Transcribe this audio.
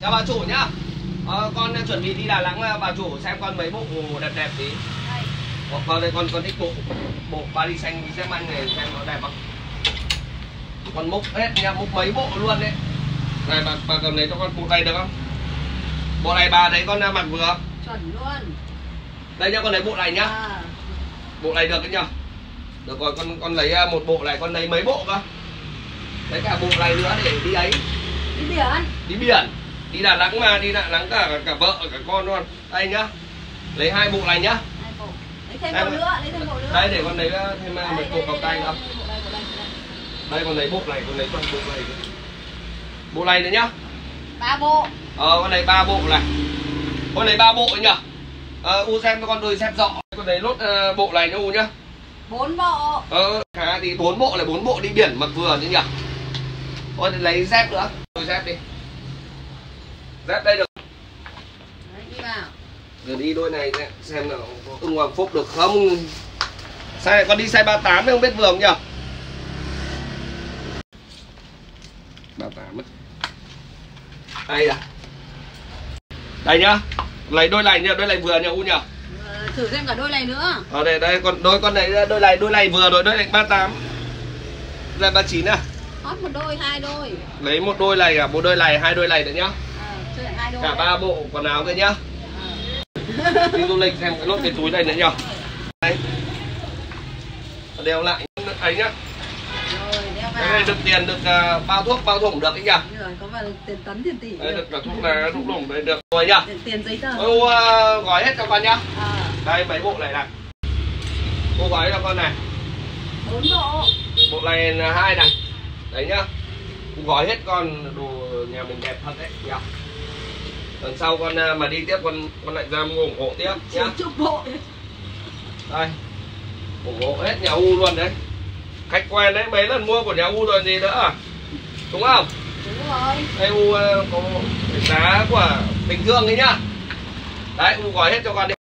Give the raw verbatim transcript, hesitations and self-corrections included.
Chào bà chủ nhá. Ờ, con chuẩn bị đi Đà Nẵng, bà chủ xem con mấy bộ đẹp đẹp tí. Đây. Con đây con con thích bộ bộ Paris xanh xem anh này xem nó đẹp không? Con múc hết nha, múc mấy bộ luôn đấy. Này bà bà cầm lấy cho con bộ này được không? Bộ này bà thấy con mặc vừa. Chuẩn luôn. Đây nhá, con lấy bộ này nhá. À. Bộ này được đấy nhá. Được rồi, con con lấy một bộ này, con lấy mấy bộ cơ? Lấy cả bộ này nữa để đi ấy. Đi biển. Đi biển. Đi Đà Nẵng mà, đi Đà Nẵng cả cả vợ cả con luôn. Đây nhá. Lấy hai bộ này nhá. Hai bộ. Lấy thêm bộ nữa, lấy thêm bộ nữa. Đây để con lấy thêm mấy bộ cọc tay nữa. Đây con lấy bộ này, con lấy con bộ này. Bộ này nữa nhá. Ba bộ. Ờ con lấy ba bộ này. Con lấy ba bộ nhỉ? Ờ U xem cho con đôi dép rọ. Con lấy lốt uh, bộ này nhá U nhá. Bốn bộ. Ờ khá thì bốn bộ là bốn bộ đi biển mặc vừa chứ nhỉ. Thôi lấy dép nữa. Đôi dép đi. Dép đây được. Đấy, đi vào. Giờ đi đôi này xem nào có ưng Hoàng Phúc được không. Sai con đi size ba mươi tám không biết vừa không nhỉ? ba mươi tám. Đây à. Đây nhá. Lấy đôi này nhá, đôi này vừa nhá U nhỉ? Ừ, thử xem cả đôi này nữa. Ở đây đây con đôi con này đôi này đôi này vừa rồi, đôi này ba mươi tám. Đây ba mươi chín à? Hót một đôi, hai đôi. Lấy một đôi này à, một đôi này, hai đôi này nữa nhá. Ờ, hai đôi. Cả ba bộ quần áo kia nhá. Ờ. Đi du lịch xem cái nốt cái túi này nữa nhá. Đây. Đeo lại ấy nhá. Rồi, đeo vào. Cái này được tiền, được uh, bao thuốc, bao thủng được ấy nhỉ? Rồi, có vào tiền tấn tiền tỷ. Đây được cả thuốc là thuốc lủng đây được rồi nhá. Tiền, tiền giấy tờ. Cô uh, gói hết cho con nhá. À. Đây mấy bộ này này. Cô gói cho con này. Bốn bộ. Bộ này là hai này. Đấy nhá. Cô gói hết con đồ nhà mình đẹp thật đấy nhá. Lần sau con uh, mà đi tiếp con con lại ra ủng hộ tiếp nhá. Chục bộ. Đây. Ủng hộ hết nhà U luôn đấy. Khách quen đấy, mấy lần mua của nhà U rồi gì nữa à? Đúng không? Đúng rồi. Đây U uh, có giá của bình thường đấy nhá. Đấy U gói hết cho con đi.